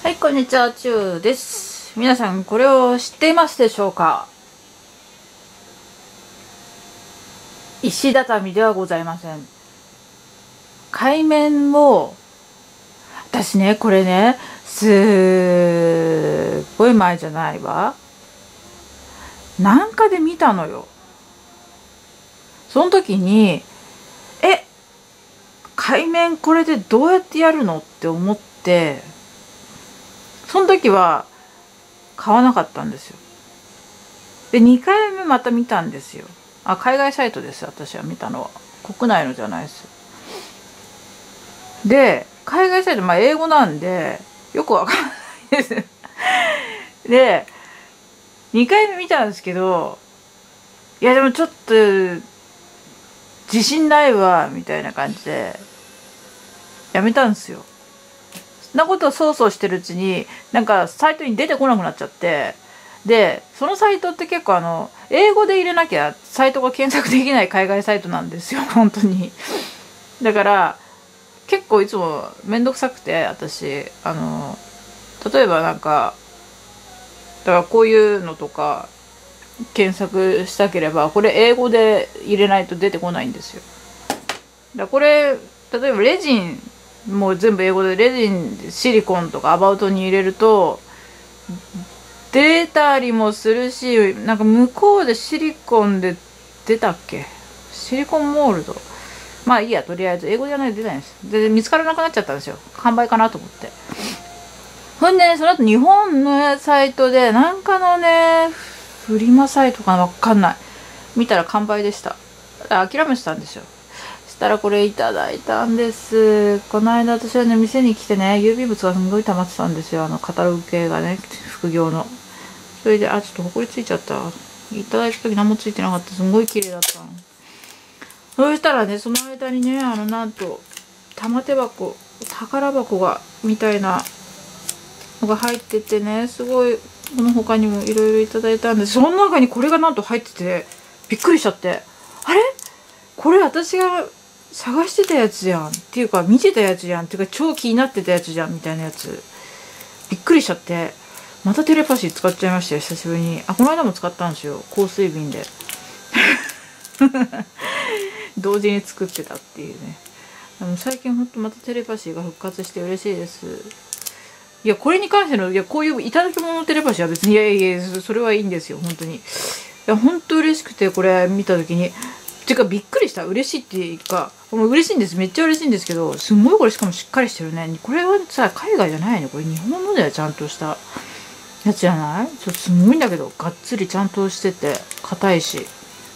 はい、こんにちは、ちゅうです。皆さん、これを知っていますでしょうか？石畳ではございません。海面を、私ね、これね、すっごい前じゃないわ。なんかで見たのよ。その時に、海面これでどうやってやるのって思って、その時は買わなかったんですよ。で、2回目また見たんですよ。海外サイトです、私は見たのは。国内のじゃないです。で、海外サイト、英語なんで、よくわかんないです。で、2回目見たんですけど、いやでもちょっと、自信ないわ、みたいな感じで、やめたんですよ。そんなことをそうそうしてるうちに、なんかサイトに出てこなくなっちゃって、で、そのサイトって結構英語で入れなきゃサイトが検索できない海外サイトなんですよ、本当に。だから、結構いつもめんどくさくて、私、例えばだからこういうのとか、検索したければ、これ英語で入れないと出てこないんですよ。だからこれ、例えばレジン、もう全部英語で、レジン、シリコンとかアバウトに入れると、出たりもするし、なんか向こうでシリコンで出たっけ？シリコンモールド。まあいいや、とりあえず英語じゃないと出ないんです。で、見つからなくなっちゃったんですよ。完売かなと思って。ほんでね、その後日本のサイトで、なんかのね、フリマサイトかな、わかんない。見たら完売でした。諦めてたんですよ。そしたらこれいただいたんです。この間私はね、店に来てね、郵便物がすごい溜まってたんですよ。カタログ系がね、副業の。それで、ちょっとほこりついちゃった。いただいた時何もついてなかった。すごい綺麗だったの。そしたらね、その間にね、なんと、玉手箱、宝箱みたいなのが入っててね、すごい、この他にもいろいろいただいたんです。その中にこれがなんと入ってて、びっくりしちゃって、あれ？これ私が探してたやつじゃん。っていうか、見てたやつじゃん。っていうか、超気になってたやつじゃん。みたいなやつ。びっくりしちゃって、またテレパシー使っちゃいましたよ、久しぶりに。この間も使ったんですよ。香水瓶で。同時に作ってたっていうね。最近ほんとまたテレパシーが復活して嬉しいです。いや、これに関しての、こういういただき物のテレパシーは別に、いや、それはいいんですよ、本当に。いや、本当嬉しくて、これ見た時に。てか、びっくりした。嬉しいっていうか、もう嬉しいんです。めっちゃ嬉しいんですけど、すんごいこれしかもしっかりしてるね。これはさ、海外じゃないね。これ日本のだよ、ちゃんとしたやつじゃない？すごいんだけど、がっつりちゃんとしてて、硬いし。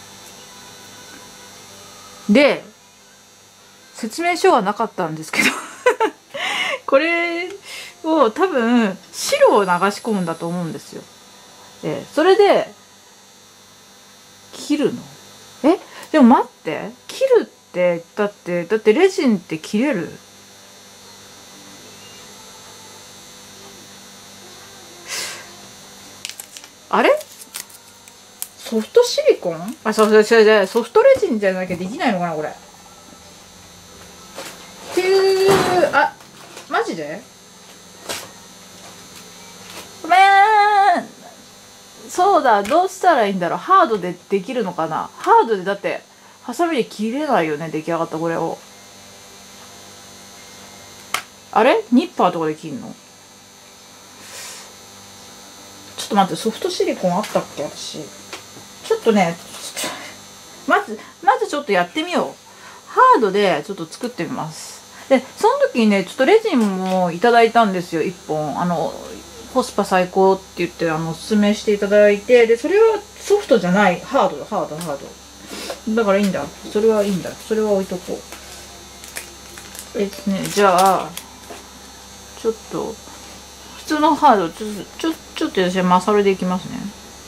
で、説明書はなかったんですけどこれを多分白を流し込むんだと思うんですよ。それで切るの？でも待って、切るってだってレジンって切れる？あれ？ソフトシリコン？ソフトレジンじゃなきゃできないのかな、これ。っていう、マジで？ごめん。そうだ、どうしたらいいんだろう。ハードでできるのかな。ハードでだって、ハサミで切れないよね、出来上がったこれを。あれ？ニッパーとかで切るの？ちょっと待って、ソフトシリコンあったっけ、私。ちょっとね、まずちょっとやってみよう。ハードでちょっと作ってみます。で、その時にね、ちょっとレジンもいただいたんですよ、1本。コスパ最高って言って、おすすめしていただいて、で、それはソフトじゃない、ハード。だからいいんだ。それはいいんだ。それは置いとこう。じゃあ、ちょっと、普通のハード、ちょっと私はマサルでいきますね。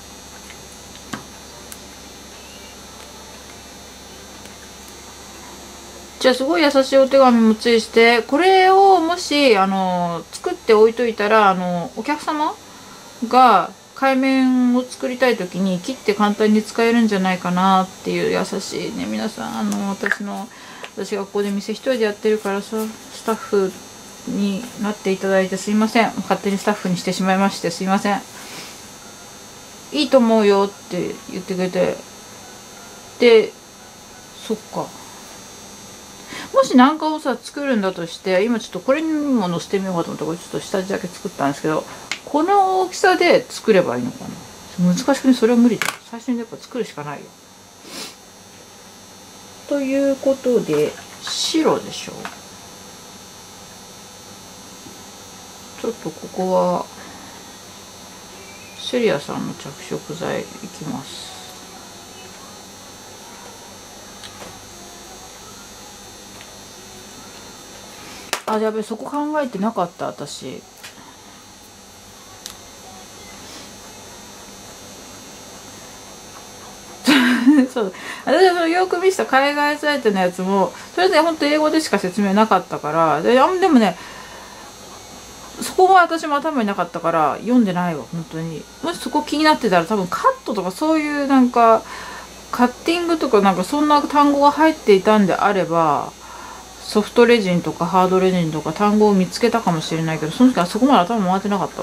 じゃあすごい優しいお手紙もついして、これをもし作って置いといたらお客様が海綿を作りたい時に切って簡単に使えるんじゃないかなっていう優しいね、皆さん私がここで店一人でやってるからさ、スタッフになっていただいてすいません。勝手にスタッフにしてしまいましてすいません。いいと思うよって言ってくれて、で、そっか。もし何かをさ作るんだとして、今ちょっとこれにも載せてみようかと思って、これちょっと下地だけ作ったんですけど、この大きさで作ればいいのかな。難しくね、それは無理だ。最初にやっぱ作るしかないよ。ということで、白でしょ。ちょっとここはセリアさんの着色剤いきます。あ、やべ、そこ考えてなかった私。そう私はそのよく見せた海外サイトのやつもそれで本当英語でしか説明なかったから、でもね、そこは私も頭になかったから読んでないわ本当に。もしそこ気になってたら、多分カットとかそういうなんかカッティングとかなんかそんな単語が入っていたんであれば、ソフトレジンとかハードレジンとか単語を見つけたかもしれないけど、その時はそこまで頭回ってなかったわ。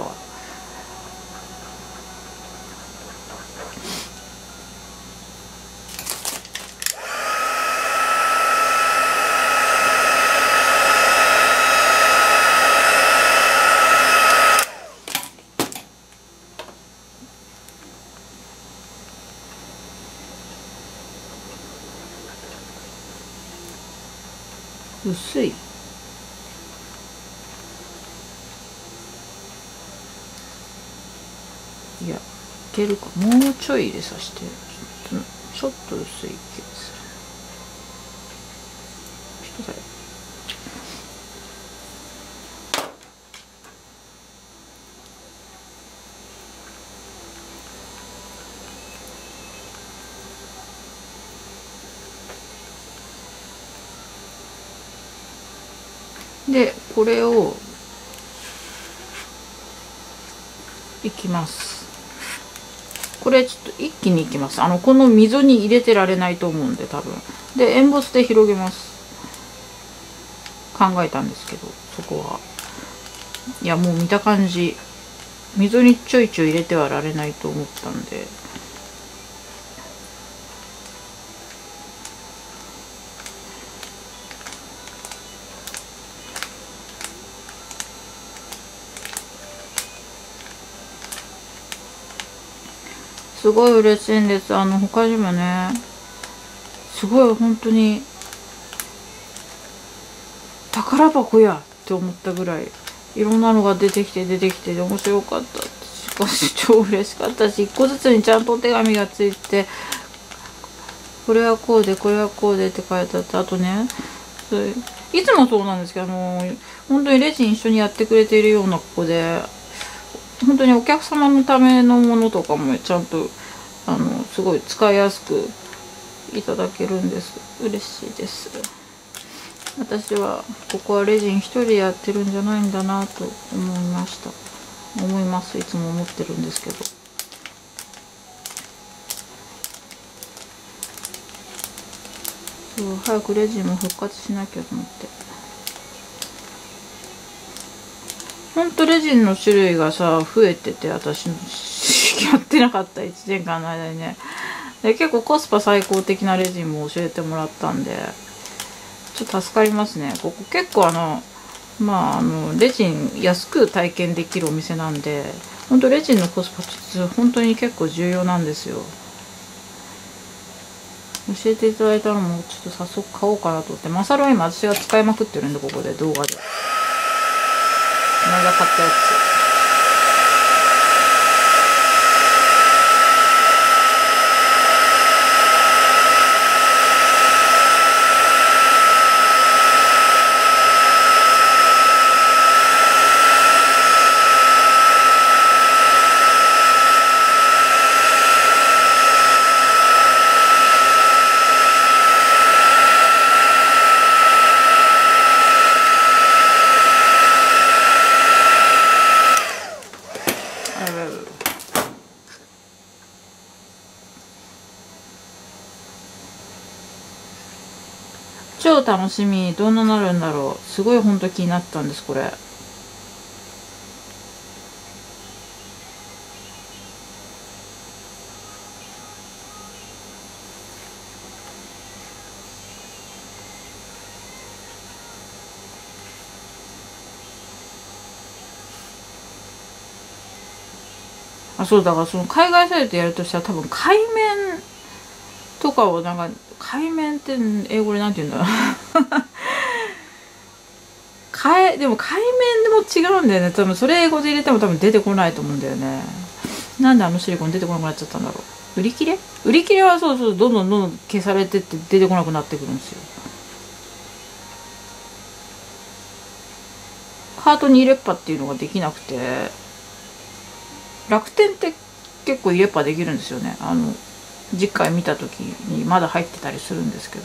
薄い。いや、いけるか。もうちょい入れさせて。ちょっと薄い気がする。ちょっとだよ。で、これをいきます。これちょっと一気にいきます。この溝に入れてられないと思うんで、多分。で、エンボスで広げます。考えたんですけど、そこは。いや、もう見た感じ、溝にちょいちょい入れてはられないと思ったんで。すごい嬉しいんです。他にもね、すごい本当に、宝箱やって思ったぐらい、いろんなのが出てきて面白かった。しかし超嬉しかったし、一個ずつにちゃんとお手紙がついて、これはこうで、これはこうでって書いてあって、あとね、いつもそうなんですけど、本当にレジン一緒にやってくれているような子で、本当にお客様のためのものとかもちゃんとすごい使いやすくいただけるんです。嬉しいです。私はここはレジン一人でやってるんじゃないんだなと思いました。思います。いつも思ってるんですけど。そう、早くレジンも復活しなきゃと思って。ほんとレジンの種類がさ増えてて、私やってなかった1年間の間にね。で結構コスパ最高的なレジンも教えてもらったんで、ちょっと助かりますね。ここ結構レジン安く体験できるお店なんで、ほんとレジンのコスパって本当に結構重要なんですよ。教えていただいたのもちょっと早速買おうかなと思って、マサロは今私が使いまくってるんで、ここで動画で。この間買ったやつ。 超楽しみ。どんななるんだろう。すごい本当気になったんです、これ。あ、そう、だからその海外サイトやるとしたら多分海面とかをなんか、海面って英語でなんて言うんだろう。でも海面でも違うんだよね。多分それ英語で入れても多分出てこないと思うんだよね。なんであのシリコン出てこなくなっちゃったんだろう。売り切れはそうそう、どんどんどんどん消されてって出てこなくなってくるんですよ。カートに入れっぱっていうのができなくて、楽天って結構入れっぱできるんですよね。次回見た時にまだ入ってたりするんですけど、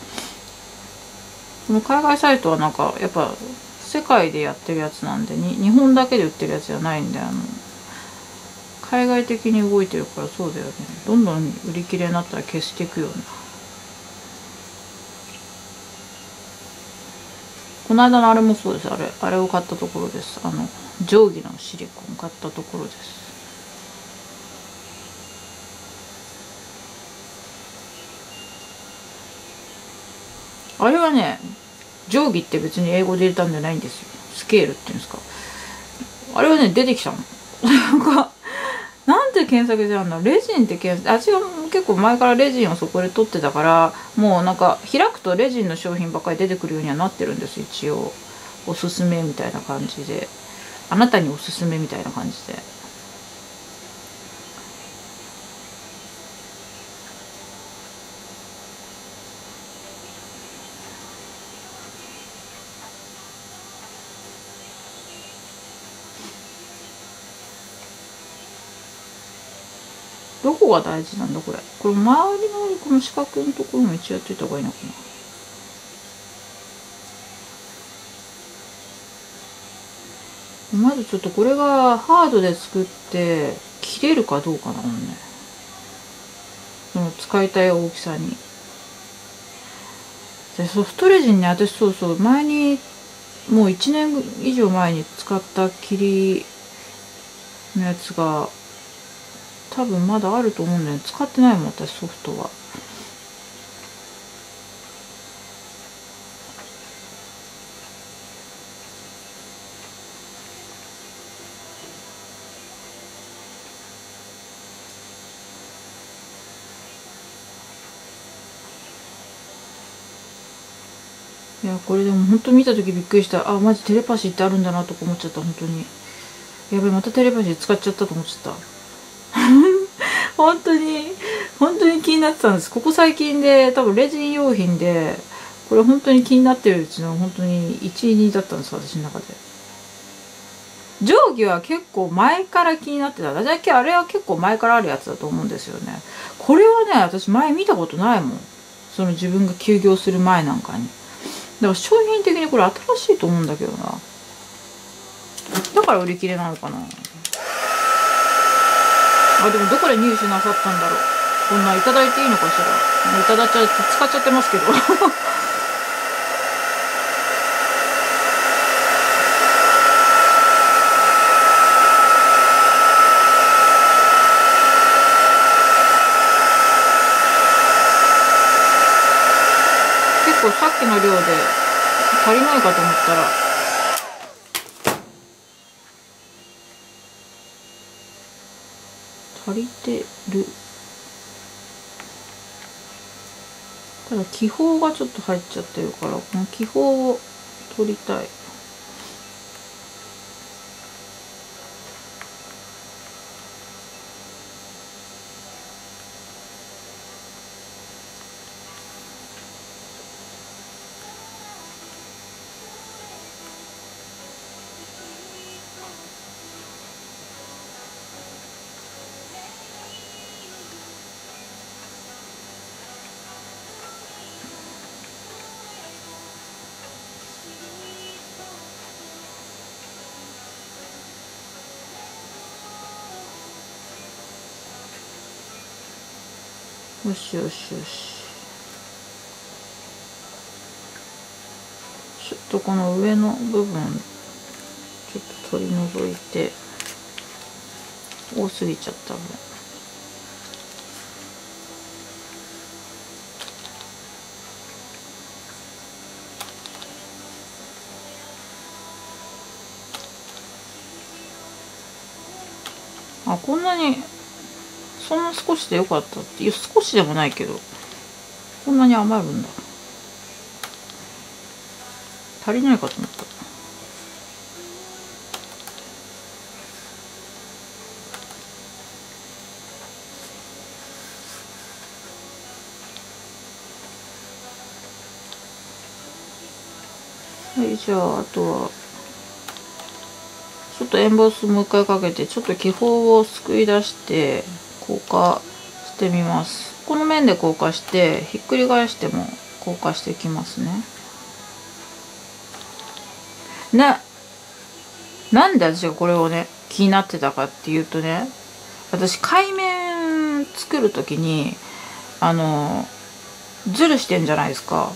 この海外サイトはなんかやっぱ世界でやってるやつなんで、日本だけで売ってるやつじゃないんで、海外的に動いてるから、そうだよね。どんどん売り切れになったら消していくよね。この間のあれもそうです。あれを買ったところです。定規のシリコン買ったところです。あれはね、定規って別に英語で入れたんじゃないんですよ。スケールっていうんですか。あれはね、出てきたの。なんか、なんて検索してあるの、レジンって私は結構前からレジンをそこで取ってたから、もうなんか開くとレジンの商品ばっかり出てくるようにはなってるんです、一応。おすすめみたいな感じで。あなたにおすすめみたいな感じで。どこが大事なんだこれ。これ周りのこの四角のところも一応やっといた方がいいのかな。まずちょっとこれがハードで作って切れるかどうかなのね。その使いたい大きさに。でソフトレジンね、私そうそう、前にもう1年以上前に使った切りのやつが多分まだあると思うんだよね。使ってないもん、私ソフトは。いや、これでも本当見た時びっくりした。あ、マジテレパシーってあるんだなとか思っちゃった、本当に。やべえ、またテレパシー使っちゃったと思っちゃった。本当に、本当に気になってたんです。ここ最近で、多分レジン用品で、これ本当に気になってるうちの本当に1位、2位だったんです、私の中で。定規は結構前から気になってた。あれは結構前からあるやつだと思うんですよね。これはね、私前見たことないもん。その自分が休業する前なんかに。だから商品的にこれ新しいと思うんだけどな。だから売り切れなのかな。あ、でもどこで入手なさったんだろう。こんないただいていいのかしら。もういただっちゃって使っちゃってますけど。結構さっきの量で足りないかと思ったら、足りてる。ただ気泡がちょっと入っちゃってるから、この気泡を取りたい。よしよしよし。 とこの上の部分ちょっと取り除いて、多すぎちゃった分。あ、こんなに、そんな少しでよかったって、いや少しでもないけど、こんなに余るんだ。足りないかと思った。はい、じゃあ、あとは、ちょっとエンボスもう一回かけて、ちょっと気泡をすくい出して、硬化してみます。この面で硬化して、ひっくり返しても硬化していきますね。なんで私がこれをね、気になってたかっていうとね、私、海面作るときに、ズルしてんじゃないですか。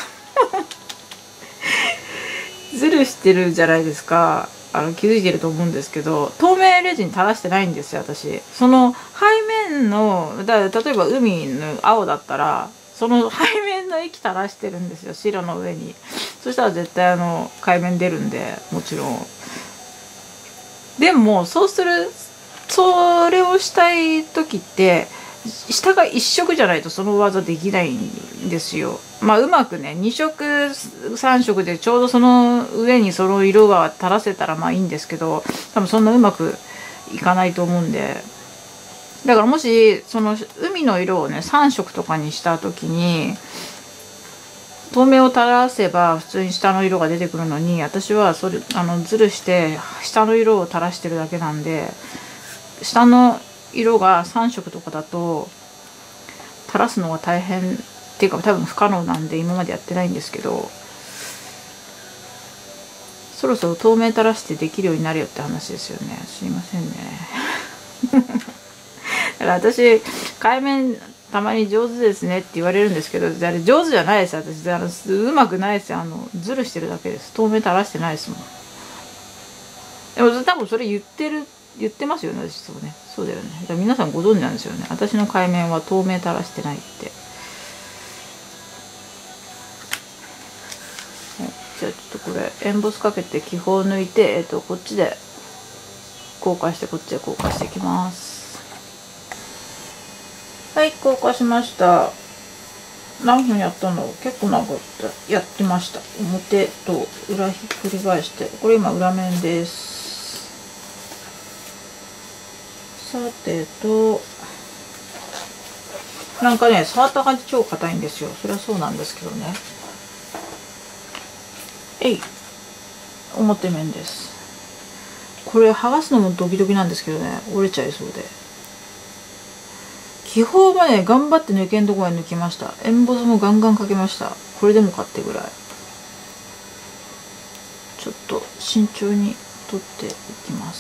ズルしてるじゃないですか。気づいてると思うんですけど、透明レジン垂らしてないんですよ、私。その背面の、例えば海の青だったら、その背面の液垂らしてるんですよ、白の上に。そしたら絶対海面出るんで、もちろん。でも、それをしたい時って、下が1色じゃないとその技できないんですよ。まあうまくね、2色3色でちょうどその上にその色が垂らせたらまあいいんですけど、多分そんなうまくいかないと思うんで、だからもしその海の色をね3色とかにした時に透明を垂らせば普通に下の色が出てくるのに、私はそれズルして下の色を垂らしてるだけなんで、下の色が3色とかだと垂らすのが大変っていうか多分不可能なんで今までやってないんですけど、そろそろ透明垂らしてできるようになるよって話ですよね。すいませんね。だから私海面たまに上手ですねって言われるんですけど、あれ上手じゃないです。私うまくないですよ。ズルしてるだけです。透明垂らしてないですもん。でも多分それ言ってますよね、私。そうね。そうだよね。だから皆さんご存知なんですよね。私の海面は透明垂らしてないって。じゃあちょっとこれ、エンボスかけて気泡を抜いて、こっちで硬化して、こっちで硬化していきます。はい、硬化しました。何分やったの？結構長くやってました。表と裏ひっくり返して。これ今裏面です。さてと、なんかね、触った感じ超硬いんですよ。それはそうなんですけどね。表面です。これ剥がすのもドキドキなんですけどね、折れちゃいそうで。気泡はね、頑張って抜けんとこまで抜きました。エンボスもガンガンかけました。これでもかってぐらい。ちょっと慎重に取っていきます。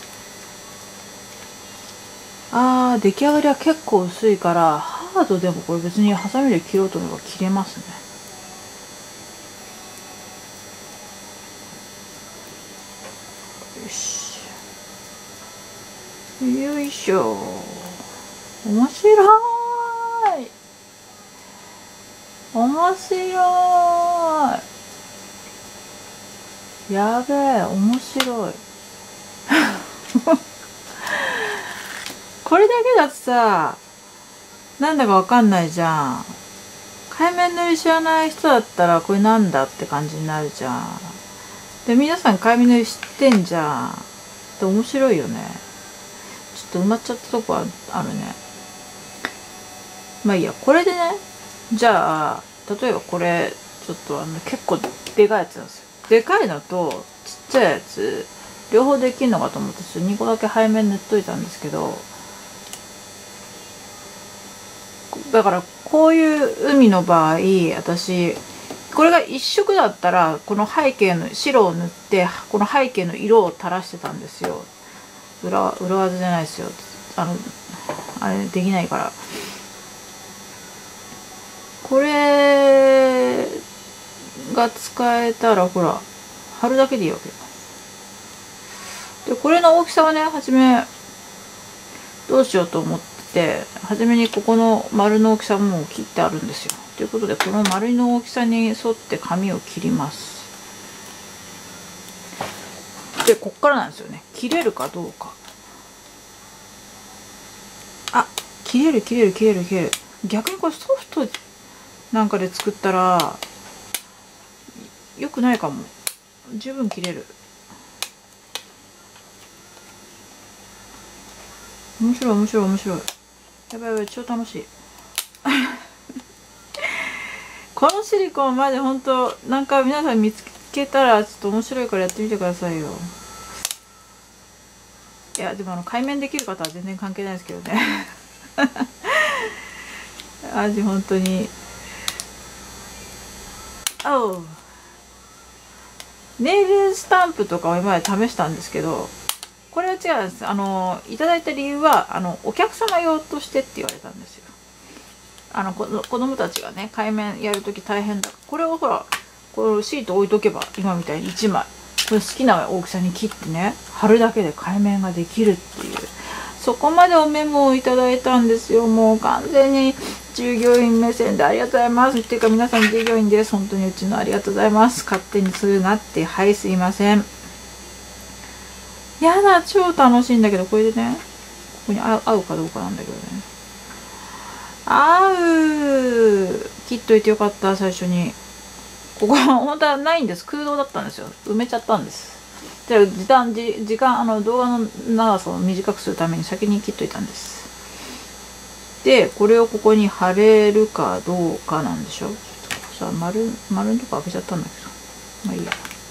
出来上がりは結構薄いから、ハードでもこれ別にハサミで切ろうと思えば切れますね。よいしょ。面白い。面白い。やべえ、面白い。これだけだとさ、なんだかわかんないじゃん。海面塗り知らない人だったらこれなんだって感じになるじゃん。で、皆さん海面塗り知ってんじゃん。で、面白いよね。ちょっと埋まっちゃったとこあるね。まあいいや、これでね、じゃあ、例えばこれ、ちょっと結構でかいやつなんですよ。でかいのとちっちゃいやつ、両方できるのかと思って、2個だけ背面塗っといたんですけど、だからこういう海の場合、私、これが一色だったら、この背景の白を塗って、この背景の色を垂らしてたんですよ。裏技じゃないですよ。あれできないから。これが使えたらほら貼るだけでいいわけで、これの大きさはね、初めどうしようと思ってて、初めにここの丸の大きさもう切ってあるんですよ。ということで、この丸の大きさに沿って紙を切ります。で、こっからなんですよね。切れるかどうか。あ、切れる。逆にこれソフトなんかで作ったら良くないかも。十分切れる。面白い。やばい、超楽しい。このシリコンまで本当なんか皆さん見つけたらちょっと面白いからやってみてくださいよ。いやでも海面できる方は全然関係ないですけどね。本当にネイルスタンプとかを今まで試したんですけど、これは違うんです。いただいた理由はお客様用としてって言われたんですよ。子供たちがね海面やるとき大変だ。これをほらこれシート置いとけば今みたいに1枚これ好きな大きさに切ってね貼るだけで海面ができるっていう、そこまでおメモをいただいたんですよ。もう完全に従業員目線でありがとうございますっていうか、皆さん従業員です、本当にうちのありがとうございます、勝手にするなって、はいすいません。やだ、超楽しいんだけど、これでねここに合うかどうかなんだけどね、切っといてよかった。最初にここは本当はないんです、空洞だったんですよ。埋めちゃったんです。じゃあ時間動画の長さを短くするために先に切っといたんです。でこれをここに貼れるかどうかなんでしょ。さあ丸のとこ開けちゃったんだけど、まあいいや。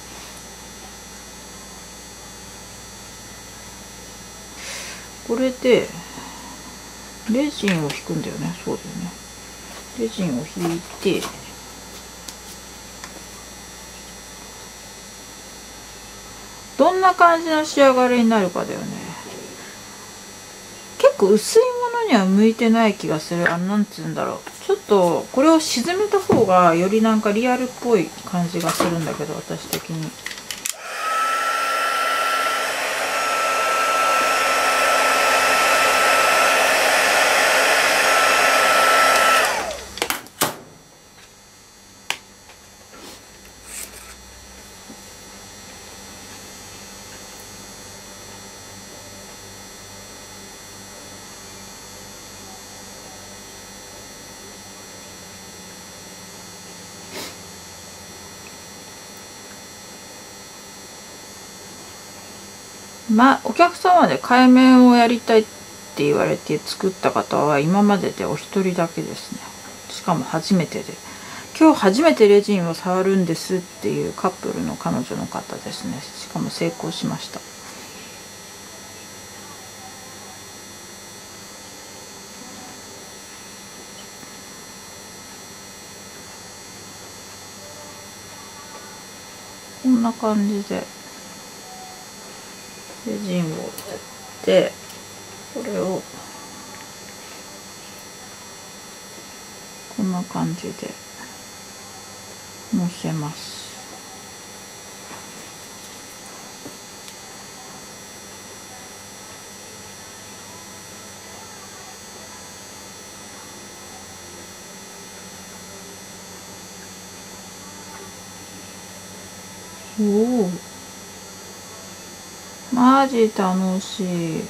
これでレジンを引くんだよね。そうだよね。レジンを引いて、どんな感じの仕上がりになるかだよね。結構薄いものには向いてない気がする。なんつうんだろう、ちょっとこれを沈めた方がよりなんかリアルっぽい感じがするんだけど、私的に。お客様で海面をやりたいって言われて作った方は今まででお一人だけですね。しかも初めてで、今日初めてレジンを触るんですっていうカップルの彼女の方ですね。しかも成功しました。こんな感じでレジンをやって、これをこんな感じでのせます。おお、マジ楽しい。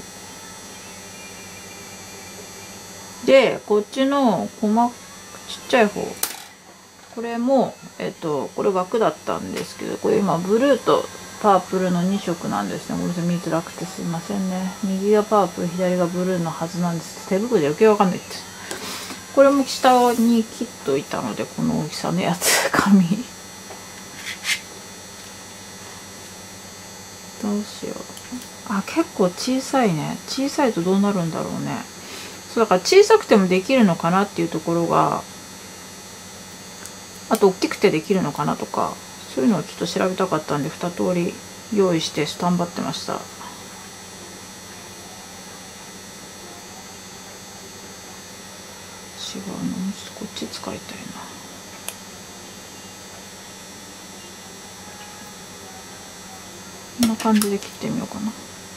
でこっちのちっちゃい方、これもこれ枠だったんですけど、これ今ブルーとパープルの2色なんですね。ごめんなさい、見づらくてすいませんね。右がパープル、左がブルーのはずなんです。手袋で余計わかんないって。これも下に切っといたので、この大きさのやつ紙どうしよう。結構小さいね。小さいとどうなるんだろうね。そうだから小さくてもできるのかなっていうところが、あと大きくてできるのかなとか、そういうのをちょっと調べたかったんで2通り用意してスタンバってました。違うな、もうちょっとこっち使いたいな。 感じで切ってみようかな。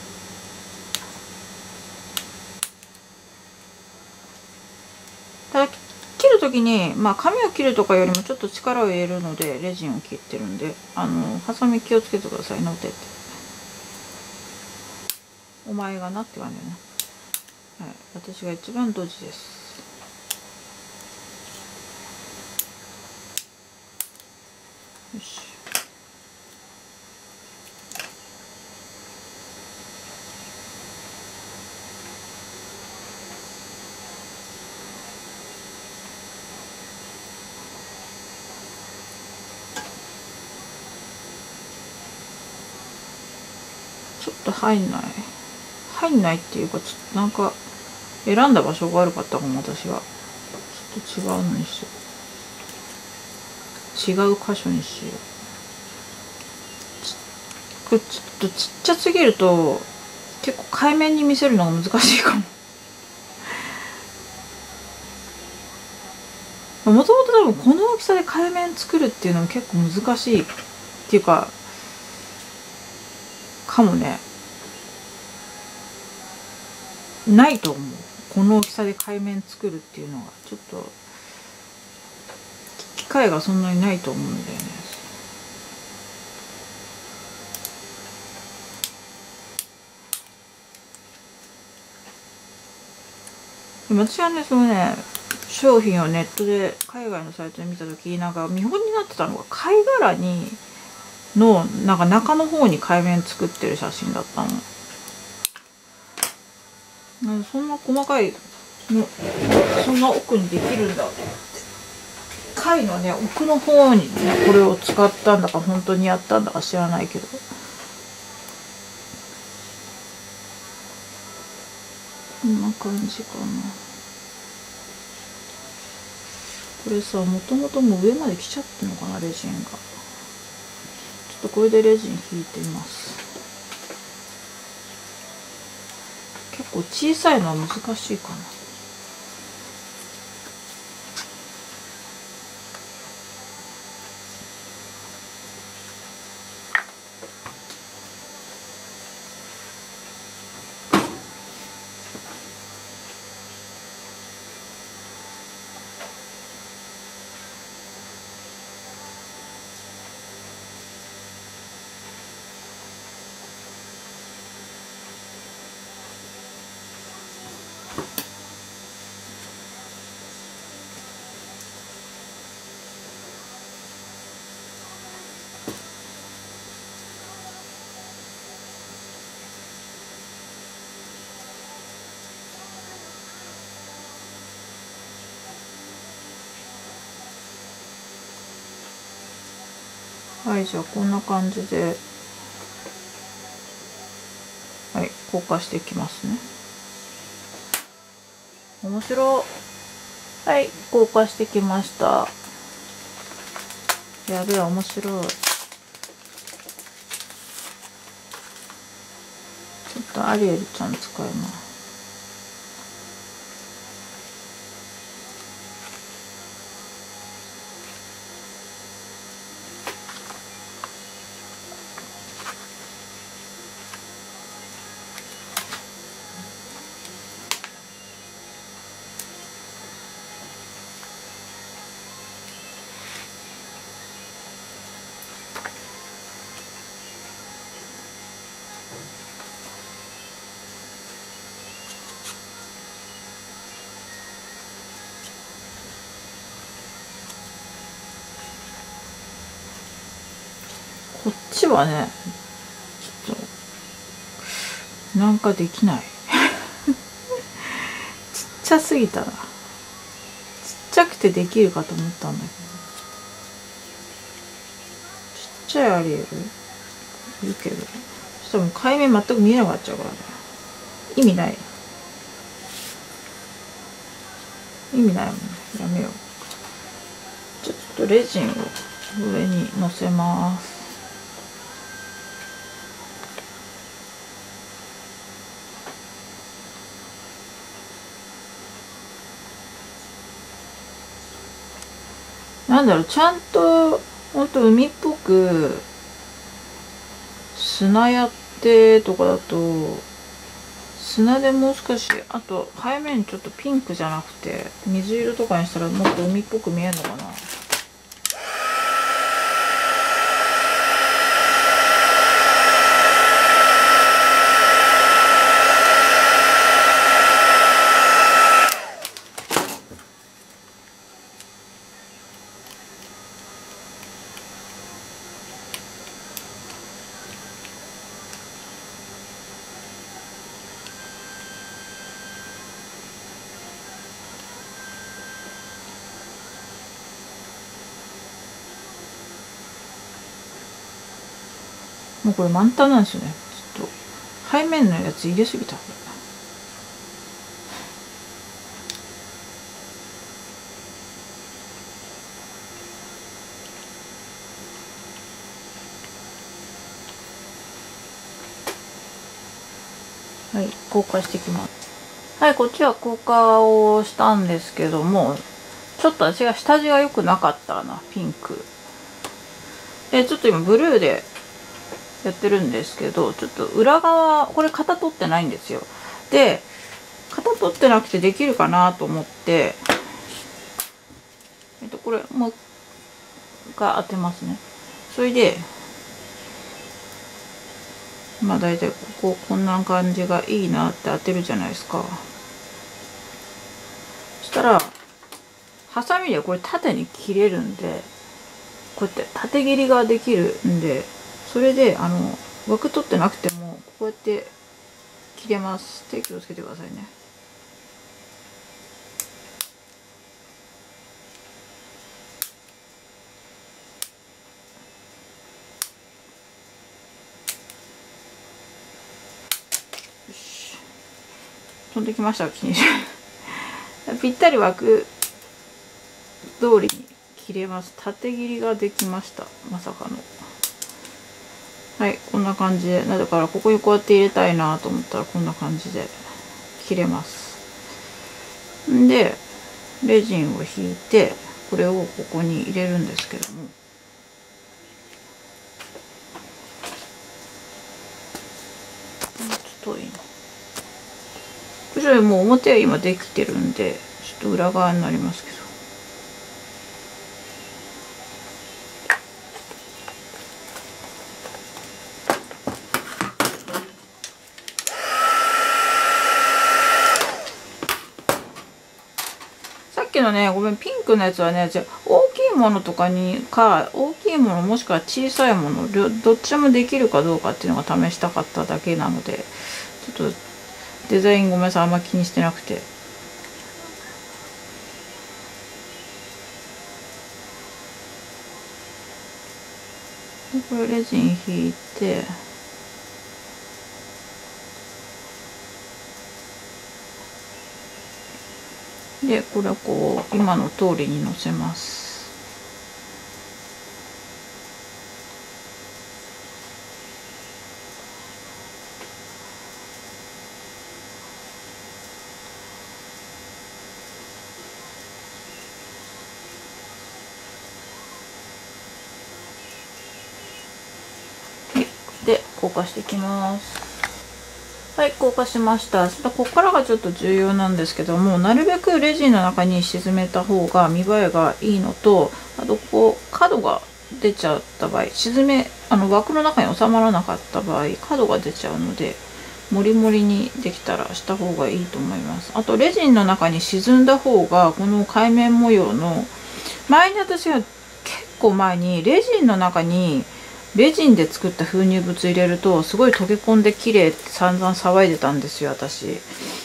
ただ切る時に紙を切るとかよりもちょっと力を入れるのでレジンを切ってるんで、ハサミ気をつけてくださいね。お手ってお前がなって感じね。はい、私が一番ドジです。よし。ちょっと入んないっていうか、ちょっとなんか選んだ場所が悪かったかも。私はちょっと違うのにしよう。違う箇所にしよう。これちょっとちっちゃすぎると結構海面に見せるのが難しいかも。もともと多分この大きさで海面作るっていうのも結構難しいっていうかかもね。ないと思う。この大きさで海面作るっていうのがちょっと機会がそんなにないと思うんだよね。私はね、そのね、商品をネットで海外のサイトで見た時なんか見本になってたのが貝殻のなんか中の方に海面作ってる写真だったの。そんな細かいのそんな奥にできるんだと思って、貝のね奥の方にねこれを使ったんだか本当にやったんだか知らないけど、こんな感じかな。これさ、もともともう上まで来ちゃってるのかな、レジンが。ちょっとこれでレジン引いてみます。結構小さいのは難しいかな。はい、じゃあこんな感じで、はい、硬化していきますね。面白い。はい、硬化してきました。やべえ、面白い。ちょっとアリエルちゃん使います。こっちはね、ちょっとなんかできない。ちっちゃすぎたな。ちっちゃくてできるかと思ったんだけど、ちっちゃいアリエルいるけど、そしたらもう海面全く見えなくなっちゃうからね。意味ない。意味ないもんね。やめよう。じゃあちょっとレジンを上にのせます。なんだろう、ちゃんとほんと海っぽく砂やってとかだと、砂でもう少し、あと背面ちょっとピンクじゃなくて水色とかにしたらもっと海っぽく見えるのかな。もうこれ満タンなんですよね。ちょっと背面のやつ入れすぎた。はい、硬化してきます。はい、こっちは硬化をしたんですけども、ちょっと私が下地が良くなかったな、ピンク。で、ちょっと今ブルーでやってるんですけど、ちょっと裏側、これ型取ってないんですよ。で、型取ってなくてできるかなと思って、これもう一回当てますね。それで、まあ大体こんな感じがいいなって当てるじゃないですか。そしたらハサミでこれ縦に切れるんで、こうやって縦切りができるんで、それで枠取ってなくてもこうやって切れます。手気をつけてくださいね。飛んできました。気にしないぴったり枠通りに切れます。縦切りができました。まさかの。はい、こんな感じで、だからここにこうやって入れたいなと思ったらこんな感じで切れます。んでレジンを引いてこれをここに入れるんですけども、ちょっと遠いな。こちらもう表は今できてるんでちょっと裏側になりますけど、さっきのね、ごめん、ピンクのやつはね、大きいものとか大きいものもしくは小さいもの、どっちもできるかどうかっていうのが試したかっただけなので、ちょっとデザインごめんなさい、あんま気にしてなくて。これレジン引いて、でこれをこう今の通りにのせます。で硬化していきます。はい、硬化しました。ここからがちょっと重要なんですけども、なるべくレジンの中に沈めた方が見栄えがいいのと、あとこう角が出ちゃった場合、枠の中に収まらなかった場合角が出ちゃうので、モリモリにできたらした方がいいと思います。あとレジンの中に沈んだ方がこの海面模様の、前に私が結構前にレジンの中にレジンで作った封入物入れるとすごい溶け込んで綺麗って散々騒いでたんですよ、私。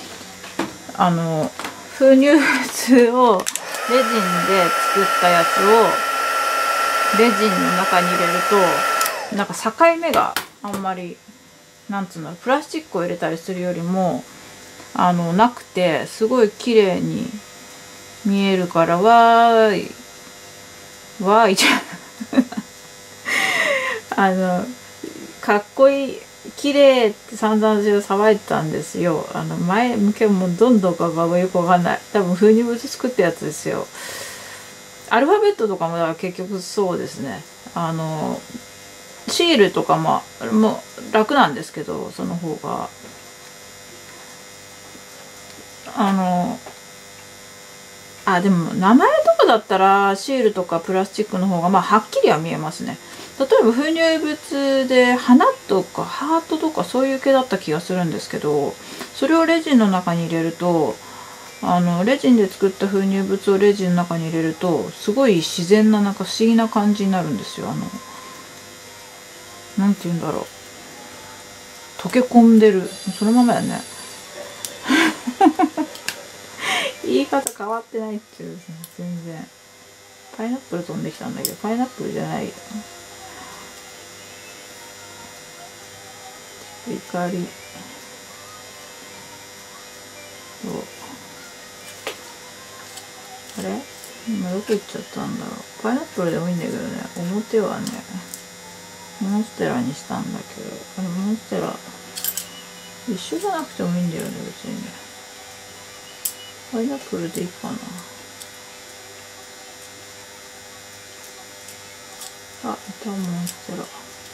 封入物をレジンで作ったやつをレジンの中に入れると、なんか境目があんまり、なんつうの、プラスチックを入れたりするよりもなくて、すごい綺麗に見えるから、わーいじゃんかっこいい、綺麗って散々私が騒いでたんですよ。前向けもどんどんかがよくわかんない。多分封入物作ったやつですよ。アルファベットとかもだから結局そうですね。 シールとかも楽なんですけど、その方がでも名前とかだったらシールとかプラスチックの方がはっきりは見えますね。例えば封入物で花とかハートとかそういう系だった気がするんですけど、それをレジンの中に入れると、レジンで作った封入物をレジンの中に入れるとすごい自然な、なんか不思議な感じになるんですよ。なんて言うんだろう、溶け込んでる、そのままやね。言い方変わってないっていうですね、全然。パイナップル飛んできたんだけど、パイナップルじゃないよ。怒りあれ今どこ行っちゃったんだろう。パイナップルでもいいんだけどね、表はねモンステラにしたんだけど、モンステラ一緒じゃなくてもいいんだよね、別にね。パイナップルでいいかな。あ、いた、モンステラ。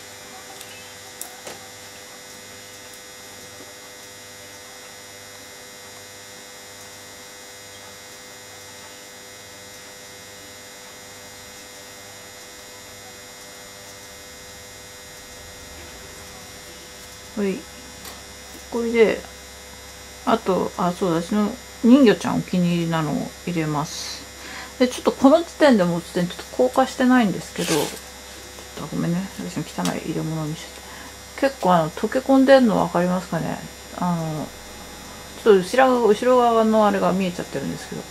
はい。これで、あと、そうだ、私の人魚ちゃんお気に入りなのを入れます。で、ちょっとこの時点でもうすでにちょっと硬化してないんですけど、ちょっとごめんね、私の汚い入れ物にして。結構溶け込んでるの分かりますかね。ちょっと後ろ側のあれが見えちゃってるんですけど。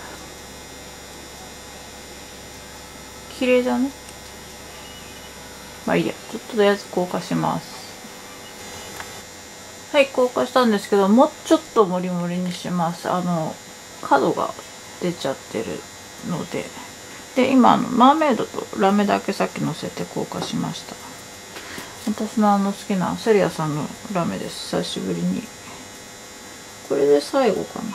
綺麗じゃね。まあいいや、ちょっととりあえず硬化します。はい、硬化したんですけど、もうちょっとモリモリにします。角が出ちゃってるので。で、今マーメイドとラメだけさっきのせて硬化しました。私の好きなセリアさんのラメです。久しぶりに。これで最後かな。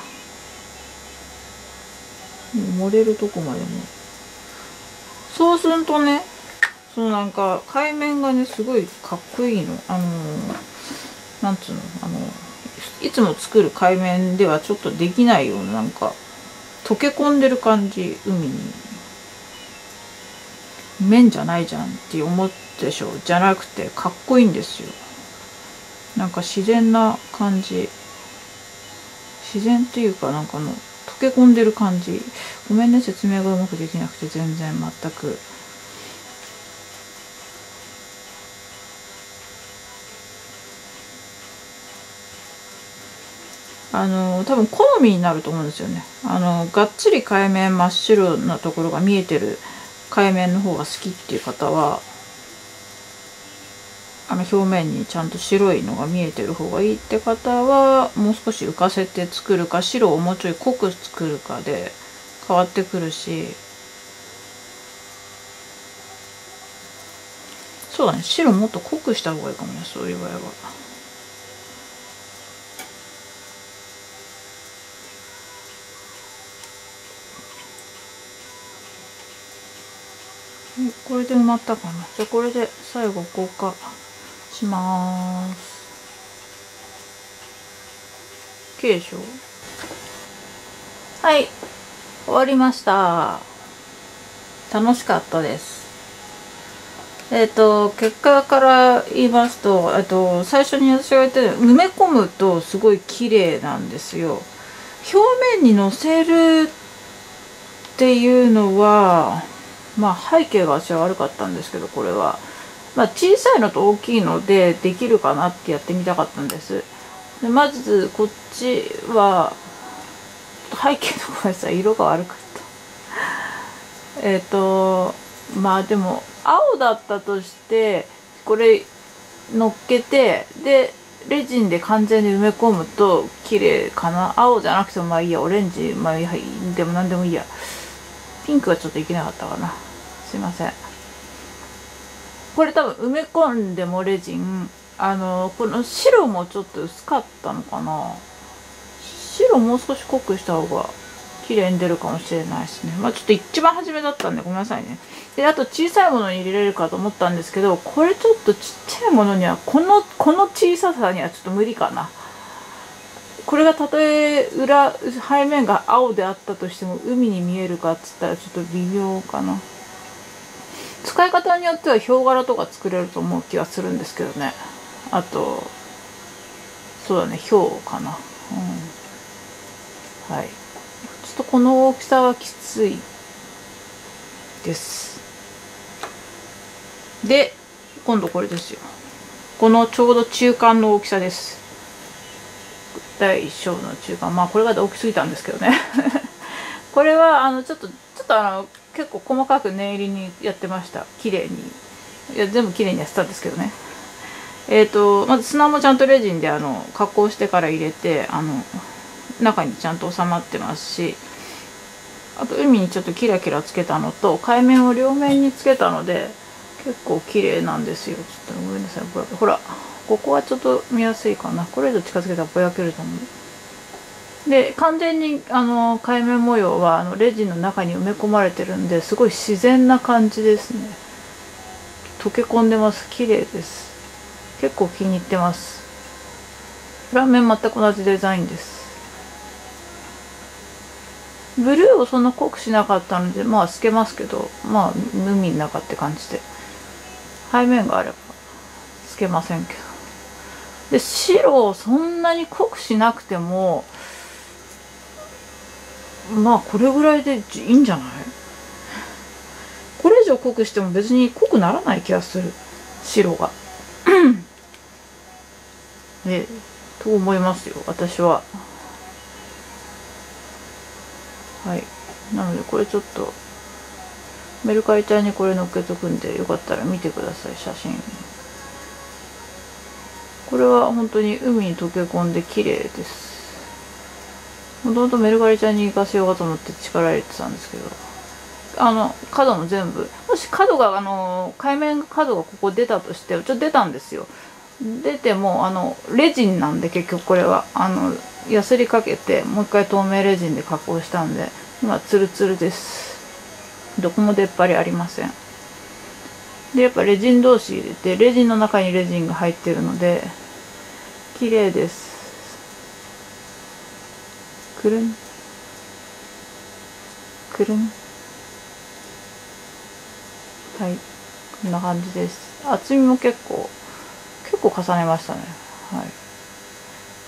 漏れるとこまでも。そうするとね、なんか海面がね、すごいかっこいいの。なんつうの、いつも作る海面ではちょっとできないような、なんか溶け込んでる感じ、海に。面じゃないじゃんって思ってでしょ。じゃなくてかっこいいんですよ。なんか自然な感じ。自然っていうか、なんか溶け込んでる感じ。ごめんね、説明がうまくできなくて、全然全く。多分好みになると思うんですよね。がっつり海面真っ白なところが見えてる海面の方が好きっていう方は、表面にちゃんと白いのが見えてる方がいいって方は、もう少し浮かせて作るか、白をもうちょい濃く作るかで変わってくるし、そうだね、白もっと濃くした方がいいかもね、そういう場合は。これで埋まったかな。じゃあこれで最後硬化しまーす。OK でしょ。はい、終わりました。楽しかったです。結果から言いますと、最初に私が言ったように埋め込むとすごい綺麗なんですよ。表面にのせるっていうのは、背景が私は悪かったんですけど、これは。小さいのと大きいのでできるかなってやってみたかったんです。でまずこっちは、背景のごめんなさい、色が悪かった。でも、青だったとして、これ乗っけて、で、レジンで完全に埋め込むと綺麗かな。青じゃなくてもいいや、オレンジ、でも何でもいいや。ピンクはちょっといけなかったかな。すいません。これ多分埋め込んでもレジン、この白もちょっと薄かったのかな。白もう少し濃くした方が綺綺麗に出るかもしれないですね。まあちょっと一番初めだったんでごめんなさいね。で、あと小さいものに入れれるかと思ったんですけど、これちょっとちっちゃいものには、この小ささにはちょっと無理かな。これがたとえ背面が青であったとしても海に見えるかっつったらちょっと微妙かな。使い方によってはヒョウ柄とか作れると思う気がするんですけどね。あと、そうだね、ヒョウかな。はい。ちょっとこの大きさはきついです。で、今度これですよ。このちょうど中間の大きさです。第一章の中間。まあこれが大きすぎたんですけどね。これはちょっと結構細かく念入りにやってました。綺麗に。いや、全部綺麗にやってたんですけどね。まず砂もちゃんとレジンで加工してから入れて、中にちゃんと収まってますし、あと海にちょっとキラキラつけたのと、海面を両面につけたので、結構綺麗なんですよ。ちょっとごめんなさい。ほら、ここはちょっと見やすいかな。これ以上近づけたらぼやけると思う。で、完全に海面模様はレジンの中に埋め込まれてるんで、すごい自然な感じですね。溶け込んでます。綺麗です。結構気に入ってます。裏面全く同じデザインです。ブルーをそんな濃くしなかったので、まあ透けますけど、まあ海の中って感じで。背面があれば透けませんけど。で、白をそんなに濃くしなくても、まあこれぐらいでいいんじゃない？これ以上濃くしても別に濃くならない気がする。白が。と思いますよ、私は。はい。なのでこれちょっと、メルカリちゃんにこれ載っけとくんで、よかったら見てください、写真。これは本当に海に溶け込んで綺麗です。もともとメルカリちゃんに行かせようかと思って力入れてたんですけど、角も全部、もし角が、海面角がここ出たとして、ちょっと出たんですよ。出ても、レジンなんで結局これは、ヤスリかけて、もう一回透明レジンで加工したんで、今ツルツルです。どこも出っ張りありません。で、やっぱレジン同士入れて、レジンの中にレジンが入ってるので、綺麗です。くるん。くるん。はい。こんな感じです。厚みも結構重ねましたね。はい。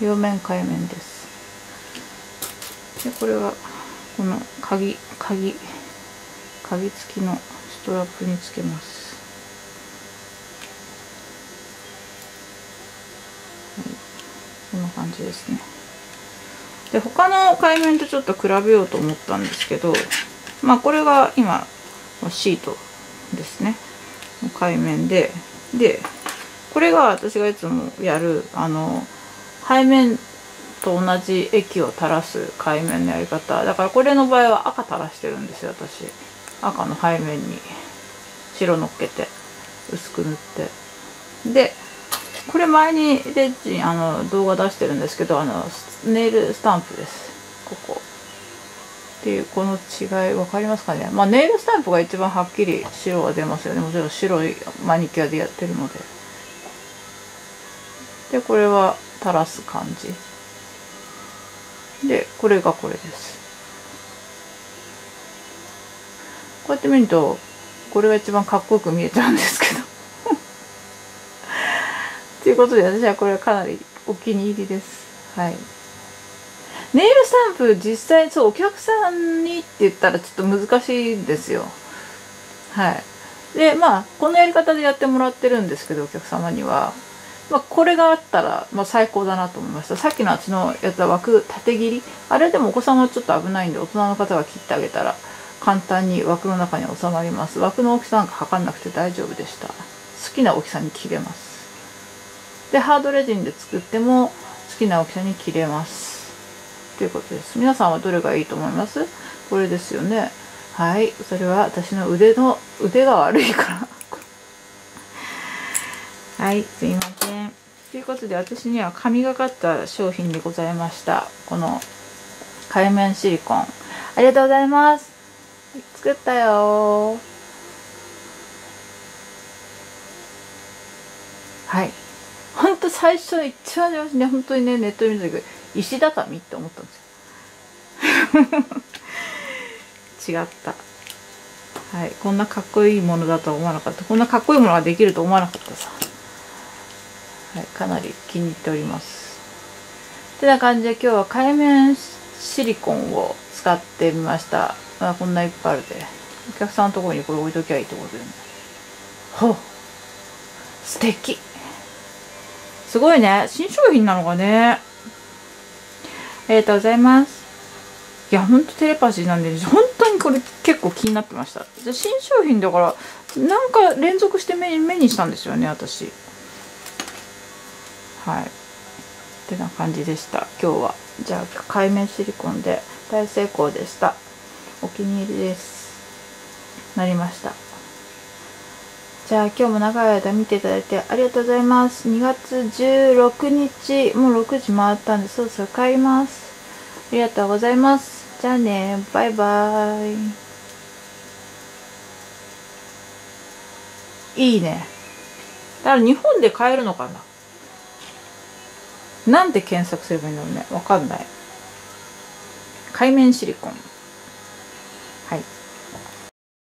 両面海面です。で、これは、この鍵付きのストラップにつけます。はい。こんな感じですね。で、他の海面とちょっと比べようと思ったんですけど、まあこれが今、シートですね。海面で、これが私がいつもやる、背面と同じ液を垂らす海面のやり方。だからこれの場合は赤垂らしてるんですよ、私。赤の背面に白乗っけて、薄く塗って。で、これ前にレッジン動画出してるんですけど、ネイルスタンプです。ここ。っていう、この違い分かりますかね。まあネイルスタンプが一番はっきり白が出ますよね。もちろん白いマニキュアでやってるので。で、これは垂らす感じ。で、これがこれです。こうやって見ると、これが一番かっこよく見えちゃうんですけど。ということで、私はこれはかなりお気に入りです。はい。ネイルスタンプ、実際、そう、お客さんにって言ったらちょっと難しいんですよ。はい。で、まあ、このやり方でやってもらってるんですけど、お客様には。まあ、これがあったら、まあ、最高だなと思いました。さっきのあっちのやつは縦切り。あれでもお子さんはちょっと危ないんで、大人の方が切ってあげたら、簡単に枠の中に収まります。枠の大きさなんか測んなくて大丈夫でした。好きな大きさに切れます。で、ハードレジンで作っても好きな大きさに切れます。ということです。皆さんはどれがいいと思います？これですよね。はい。それは私の腕が悪いから。はい。すいません。ということで、私には神がかった商品でございました。この海面シリコン。 ありがとうございます。作ったよ。はい。ほんと最初の一番最初ね、本当にね、ネットで見た時、石畳って思ったんですよ。違った。はい。こんなかっこいいものだとは思わなかった。こんなかっこいいものができると思わなかったさ。はい。かなり気に入っております。てな感じで今日は海面シリコンを使ってみました。まあ、こんないっぱいあるで。お客さんのところにこれ置いときゃいいってことでね。ほう。素敵。すごいね。新商品なのかね。ありがとうございます。いや、ほんとテレパシーなんで、本当にこれ結構気になってました。で新商品だから、なんか連続して目にしたんですよね、私。はい。ってな感じでした、今日は。じゃあ、海面シリコンで大成功でした。お気に入りです。なりました。じゃあ今日も長い間見ていただいてありがとうございます。2月16日、もう6時回ったんでそろそろ帰ります。ありがとうございます。じゃあね、バイバーイ。いいね。だから日本で買えるのかな。なんで検索すればいいんだろうね。わかんない。海面シリコン。